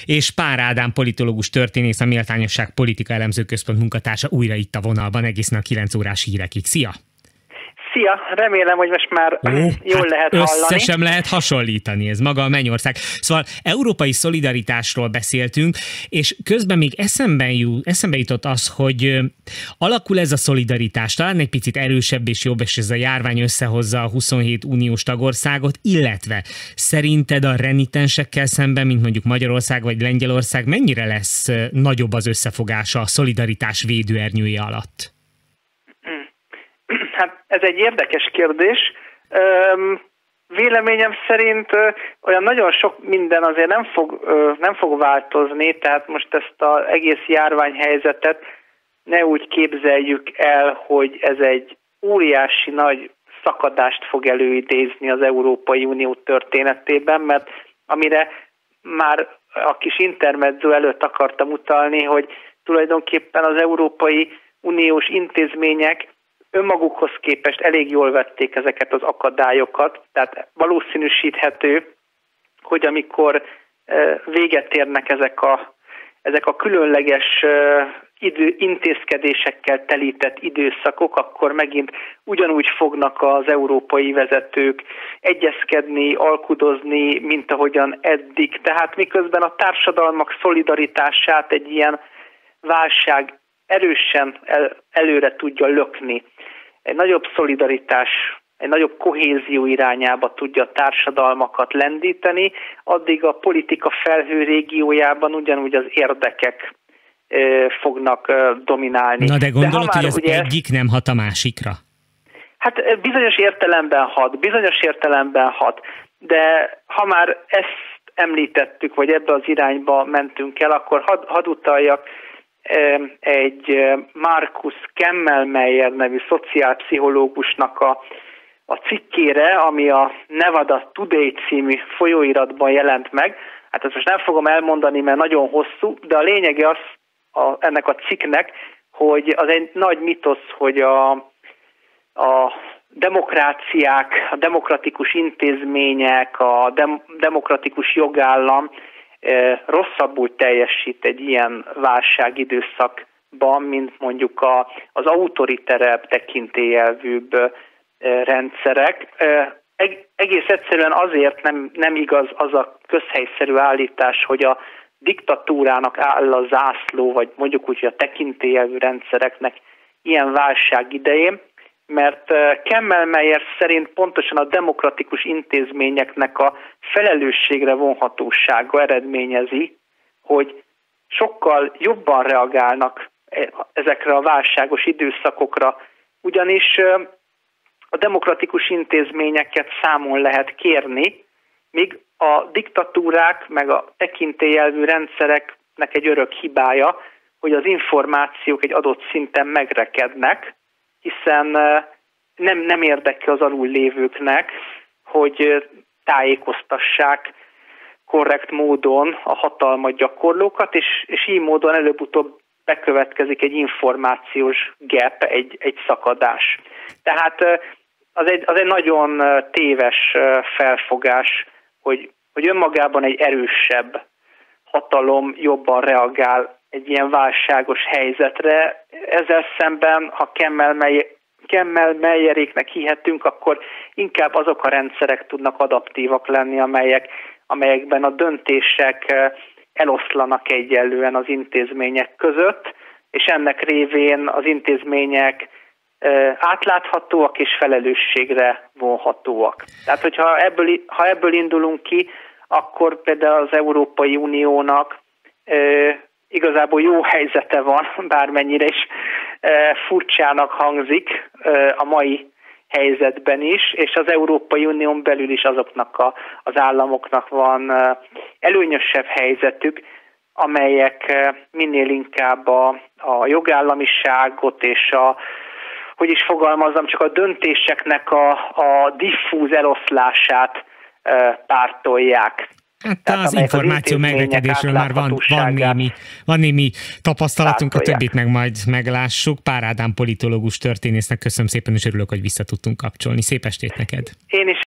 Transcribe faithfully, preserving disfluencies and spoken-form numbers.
és Pár Ádám politológus történész, a Méltányosság Politika Elemző Központ munkatársa újra itt a vonalban egészen a kilenc órás hírekig. Szia! Szia! Remélem, hogy most már Ó, jól hát lehet össze hallani. Sem lehet hasonlítani, ez maga a mennyország. Szóval európai szolidaritásról beszéltünk, és közben még eszembe, jut, eszembe jutott az, hogy alakul ez a szolidaritás, talán egy picit erősebb és jobb, és ez a járvány összehozza a huszonhét uniós tagországot, illetve szerinted a renitensekkel szemben, mint mondjuk Magyarország vagy Lengyelország, mennyire lesz nagyobb az összefogása a szolidaritás védőernyője alatt? Hát ez egy érdekes kérdés. Véleményem szerint olyan nagyon sok minden azért nem fog, nem fog változni, tehát most ezt az egész járványhelyzetet ne úgy képzeljük el, hogy ez egy óriási nagy szakadást fog előidézni az Európai Unió történetében, mert amire már a kis intermezzo előtt akartam utalni, hogy tulajdonképpen az Európai Uniós intézmények önmagukhoz képest elég jól vették ezeket az akadályokat, tehát valószínűsíthető, hogy amikor véget érnek ezek a, ezek a különleges idő, intézkedésekkel telített időszakok, akkor megint ugyanúgy fognak az európai vezetők egyezkedni, alkudozni, mint ahogyan eddig. Tehát miközben a társadalmak szolidaritását egy ilyen válság erősen el, előre tudja lökni. Egy nagyobb szolidaritás, egy nagyobb kohézió irányába tudja a társadalmakat lendíteni, addig a politika felhő régiójában ugyanúgy az érdekek e, fognak e, dominálni. Na de gondolod, de hogy az ugye, egyik nem hat a másikra? Hát bizonyos értelemben hat, bizonyos értelemben hat, de ha már ezt említettük, vagy ebbe az irányba mentünk el, akkor hadd had utaljak egy Markus Kemmelmeyer nevű szociálpszichológusnak a, a cikkére, ami a Nevada Today című folyóiratban jelent meg. Hát ezt most nem fogom elmondani, mert nagyon hosszú, de a lényege az a, ennek a cikknek, hogy az egy nagy mitosz, hogy a, a demokráciák, a demokratikus intézmények, a dem, demokratikus jogállam rosszabbul teljesít egy ilyen válságidőszakban, mint mondjuk a, az autoriterebb, tekintélyelvűbb rendszerek. Egész egyszerűen azért nem, nem igaz az a közhelyszerű állítás, hogy a diktatúrának áll a zászló, vagy mondjuk úgy, hogy a tekintélyelvű rendszereknek ilyen válság idején, mert Kemmelmeyer szerint pontosan a demokratikus intézményeknek a felelősségre vonhatósága eredményezi, hogy sokkal jobban reagálnak ezekre a válságos időszakokra, ugyanis a demokratikus intézményeket számon lehet kérni, míg a diktatúrák meg a tekintélyelvű rendszereknek egy örök hibája, hogy az információk egy adott szinten megrekednek, hiszen nem, nem érdeke az alul lévőknek, hogy tájékoztassák korrekt módon a hatalmat gyakorlókat, és, és így módon előbb-utóbb bekövetkezik egy információs gap, egy, egy szakadás. Tehát az egy, az egy nagyon téves felfogás, hogy, hogy önmagában egy erősebb hatalom jobban reagál egy ilyen válságos helyzetre. Ezzel szemben, ha Kemmelmeyeréknek hihetünk, akkor inkább azok a rendszerek tudnak adaptívak lenni, amelyek, amelyekben a döntések eloszlanak egyenlően az intézmények között, és ennek révén az intézmények átláthatóak és felelősségre vonhatóak. Tehát, hogyha ebből, ha ebből indulunk ki, akkor például az Európai Uniónak igazából jó helyzete van, bármennyire is e, furcsának hangzik e, a mai helyzetben is, és az Európai Unión belül is azoknak a, az államoknak van e, előnyösebb helyzetük, amelyek e, minél inkább a, a jogállamiságot és a, hogy is fogalmazzam, csak a döntéseknek a, a diffúz eloszlását e, pártolják. Hát tehát az információ az megrekedésről már van, van, némi, van némi tapasztalatunk, a többit meg majd meglássuk. Pár Ádám politológus történésznek köszönöm szépen, és örülök, hogy vissza tudtunk kapcsolni. Szép estét neked! Én is.